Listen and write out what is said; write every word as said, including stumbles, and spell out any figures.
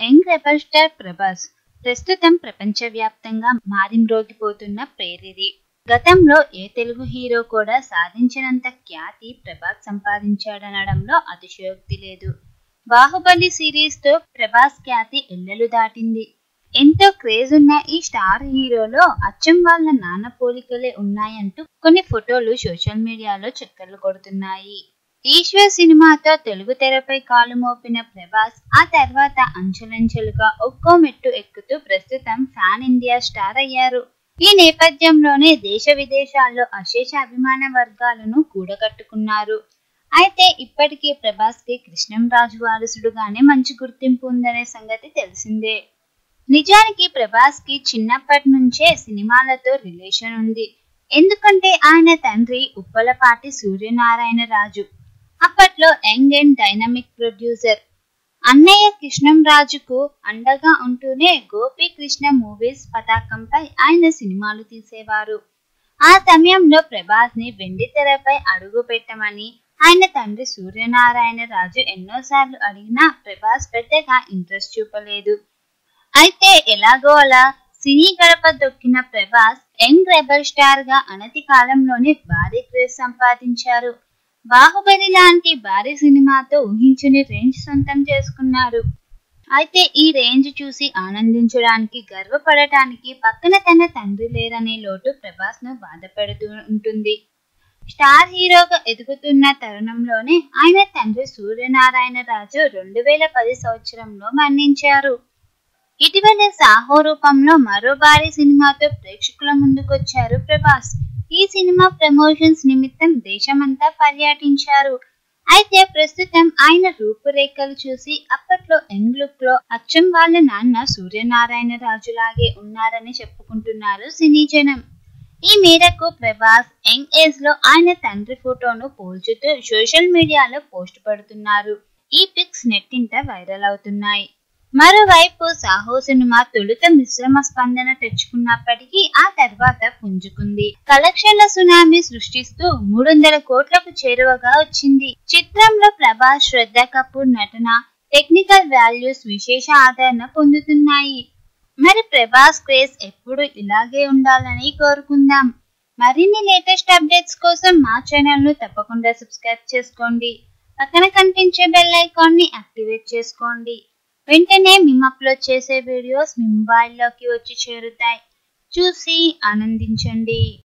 Young rebel star Prabhas ప్రస్తుతం ప్రపంచవ్యాప్తంగా మారిమ్రోగిపోతున్న పేరిది. గతంలో ఏ తెలుగు హీరో కూడా సాధించినంత ఖ్యాతి ప్రభాస్ సంపాదించాడనడంలో అతిశయోక్తి లేదు. బాహుబలి సిరీస్ తో ప్రభాస్ ఖ్యాతి ఎల్లలు దాటింది. ఎంతో క్రేజ్ ఉన్న ఈ స్టార్ హీరోలో అచ్చం వాళ్ళ నాన్న పోలికలే ఉన్నాయంటూ కొన్ని ఫోటోలు సోషల్ మీడియాలో చక్కర్లు కొడుతున్నాయి. ఈశ్వర్ సినిమాతో తెలుగు తెరపై కాలు మోపిన ప్రభాస్ ఆ తర్వాత అంచెలంచెలుగా ఒక్కో మెట్టు ఎక్కుతూ ప్రస్తుతం ఫ్యాన్ ఇండియా స్టార్ అయ్యారు. ఈ నేపథ్యంలోనే దేశ విదేశాల్లో అశేష అభిమాన వర్గాలను కూడగట్టుకున్నారు. అయితే ఇప్పటికీ ప్రభాస్ కి కృష్ణంరాజు వారసుడుగానే మంచి గుర్తింపు ఉందనే సంగతి తెలిసిందే. నిజానికి ప్రభాస్ కి చిన్నప్పటి నుంచే సినిమాలతో రిలేషన్ ఉంది. ఎందుకంటే ఆయన తండ్రి ఉప్పలపాటి సూర్యనారాయణ రాజు అప్పట్లో యంగ్ అండ్ డైనమిక్ ప్రొడ్యూసర్. అన్నయ్య కృష్ణంరాజుకు అండగా ఉంటూనే గోపీకృష్ణ మూవీస్ పతాకంపై ఆయన సినిమాలు తీసేవారు. ఆ సమయంలో ప్రభాస్ ని వెండి తెరపై అడుగు పెట్టమని ఆయన తండ్రి సూర్యనారాయణ రాజు ఎన్నోసార్లు అడిగినా ప్రభాస్ పెద్దగా ఇంట్రెస్ట్ చూపలేదు. అయితే ఎలాగో అలా సినీ గడప దొక్కిన ప్రభాస్ యంగ్ రెబల్ స్టార్ గా అనతి కాలంలోనే భారీ క్రేజ్ సంపాదించారు. బాహుబలి లాంటి భారీ సినిమాతో ఊహించని రేంజ్ సొంతం చేసుకున్నారు. అయితే ఈ రేంజ్ చూసి ఆనందించడానికి, గర్వపడటానికి పక్కన తన తండ్రి లేరనే లోటు ప్రభాస్ ను బాధపెడుతూ ఉంటుంది. స్టార్ హీరోగా ఎదుగుతున్న తరుణంలోనే ఆయన తండ్రి సూర్యనారాయణ రాజు రెండు వేల పది సంవత్సరంలో మరణించారు. ఇటీవల సాహో రూపంలో మరో భారీ సినిమాతో ప్రేక్షకుల ముందుకొచ్చారు ప్రభాస్. ఈ సినిమా ప్రమోషన్స్ నిమిత్తం దేశమంతా పర్యటించారు. అయితే ప్రస్తుతం ఆయన రూపురేఖలు చూసి అప్పట్లో యంగ్ లుక్ లో అచ్చం వాళ్ళ నాన్న సూర్యనారాయణ రాజులాగే ఉన్నారని చెప్పుకుంటున్నారు సినీ జనం. ఈ మేరకు ప్రభాస్ యంగ్ ఏజ్ లో ఆయన తండ్రి ఫోటోను పోల్చుతూ సోషల్ మీడియాలో పోస్ట్ పెడుతున్నారు. ఈ పిక్స్ నెట్టింట వైరల్ అవుతున్నాయి. మరోవైపు సాహో సినిమా తొలుత మిశ్రమ స్పందన తెచ్చుకున్నప్పటికీ ఆ తర్వాత పుంజుకుంది. కలెక్షన్ల సునామీ సృష్టిస్తూ మూడు వందల కోట్లకు చేరువగా వచ్చింది. చిత్రంలో ప్రభాస్, శ్రద్ధ కపూర్ నటన, టెక్నికల్ వాల్యూస్ విశేష ఆదరణ పొందుతున్నాయి. మరి ప్రభాస్ క్రేజ్ ఎప్పుడు ఇలాగే ఉండాలని కోరుకుందాం. మరిన్ని లేటెస్ట్ అప్డేట్స్ కోసం మా ఛానల్ ను తప్పకుండా సబ్స్క్రైబ్ చేసుకోండి. పక్కన కనిపించే బెల్ ఐకాన్ ని యాక్టివేట్ చేసుకోండి. వెంటనే మేము అప్లోడ్ చేసే వీడియోస్ మీ మొబైల్లోకి వచ్చి చేరుతాయి. చూసి ఆనందించండి.